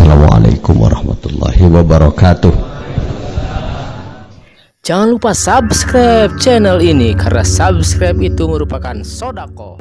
Assalamualaikum warahmatullahi wabarakatuh. Jangan lupa subscribe channel ini karena subscribe itu merupakan sodako.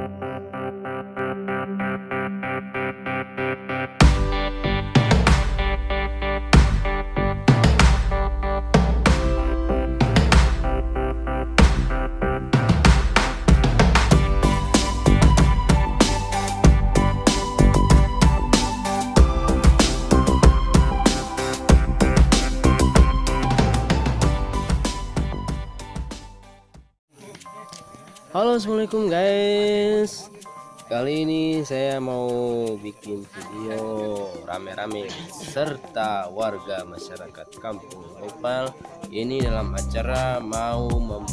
Halo, assalamualaikum guys. Kali ini saya mau bikin video rame-rame serta warga masyarakat kampung Opal. Ini dalam acara mau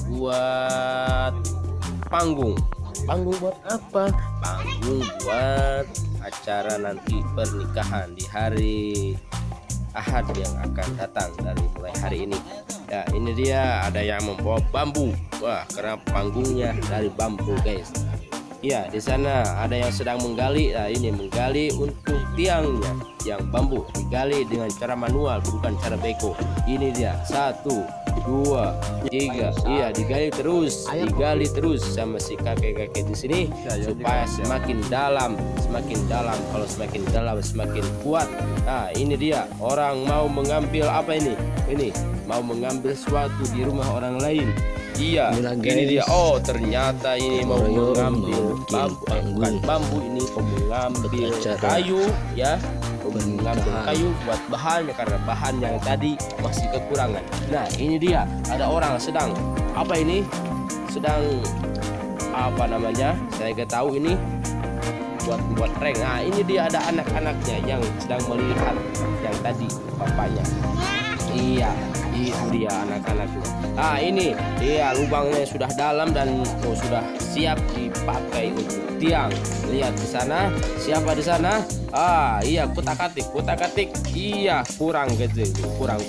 membuat panggung. Panggung buat apa? Panggung buat acara nanti pernikahan di hari Ahad yang akan datang dari mulai hari ini. Ya, ini dia ada yang membawa bambu. Wah, karena panggungnya dari bambu, guys. Ya, di sana ada yang sedang menggali. Nah, ini menggali untuk tiangnya yang bambu. Digali dengan cara manual, bukan cara beko. Ini dia. 1, 2, 3. Iya, digali terus sama si kakek-kakek di sini supaya semakin dalam. Kalau semakin dalam semakin kuat. Nah, ini dia. Orang mau mengambil apa ini? Ini mau mengambil sesuatu di rumah orang lain. Iya, ini dia. Oh, ternyata ini mau mengambil bambu, bukan bambu, ini mengambil kayu, ya, mengambil kayu buat bahannya karena bahan yang tadi masih kekurangan. Nah, ini dia. Ada orang sedang apa ini? Sedang apa namanya? Saya nggak tahu ini. Buat prank. Nah, ini dia ada anak-anaknya yang sedang melihat yang tadi bapaknya. Iya, itu dia anak-anaknya. Nah, ini dia lubangnya sudah dalam dan sudah siap dipakai untuk tiang. Lihat di sana, siapa di sana? Ah, iya, kutak-katik. Iya, kurang gitu. Kurang.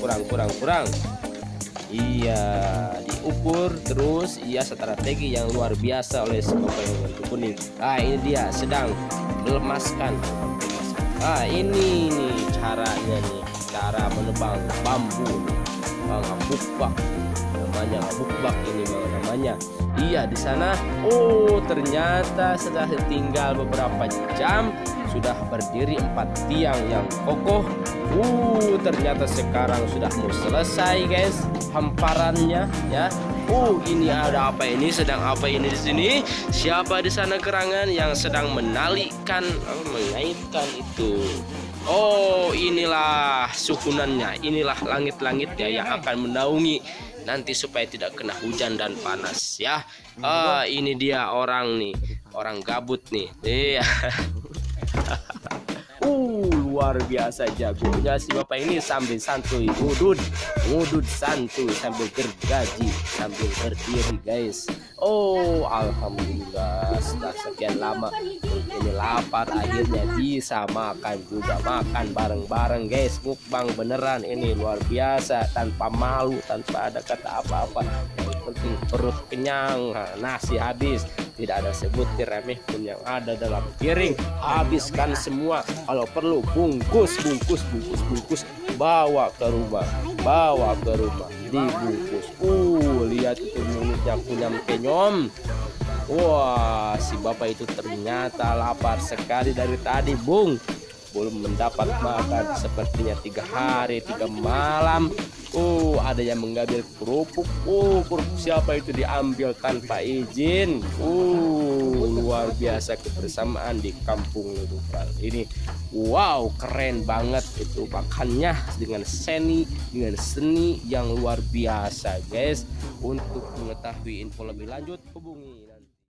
Iya, diukur terus. Iya, strategi yang luar biasa oleh si bapak yang warna kuning. Ah, ini dia sedang melemaskan. Ah, ini nih caranya nih, cara menebang bambu. Ngabukbak ini namanya. Iya, di sana. Oh, ternyata setelah tinggal beberapa jam sudah berdiri 4 tiang yang kokoh. Ternyata sekarang sudah mau selesai, guys, hamparannya, ya. Ini ada apa ini? Sedang apa ini di sini? Siapa di sana gerangan yang sedang menalikan, mengaitkan itu? Oh, inilah sukunannya, inilah langit-langitnya yang akan menaungi nanti supaya tidak kena hujan dan panas, ya. Ini dia orang nih, orang gabut nih. Iya. Luar biasa jagonya si bapak ini, sambil santuy ngudud santuy sambil gergaji sambil berdiri, guys. Alhamdulillah, setelah sekian lama ini lapar akhirnya bisa makan juga, makan bareng-bareng, guys. Mukbang beneran ini, luar biasa, tanpa malu, tanpa ada kata apa-apa. Yang penting perut kenyang, nasi habis, tidak ada sebutir remeh pun yang ada dalam piring. Habiskan semua, kalau perlu bungkus, bawa ke rumah, dibungkus. Lihat itu mulutnya kunyam-kenyom. Wah, si bapak itu ternyata lapar sekali dari tadi, Bung. Belum mendapat makan sepertinya 3 hari 3 malam. Ada yang mengambil kerupuk. Kerupuk siapa itu diambil tanpa izin. Luar biasa kebersamaan di kampung Opal ini. Wow, keren banget itu makannya dengan seni yang luar biasa, guys. Untuk mengetahui info lebih lanjut hubungi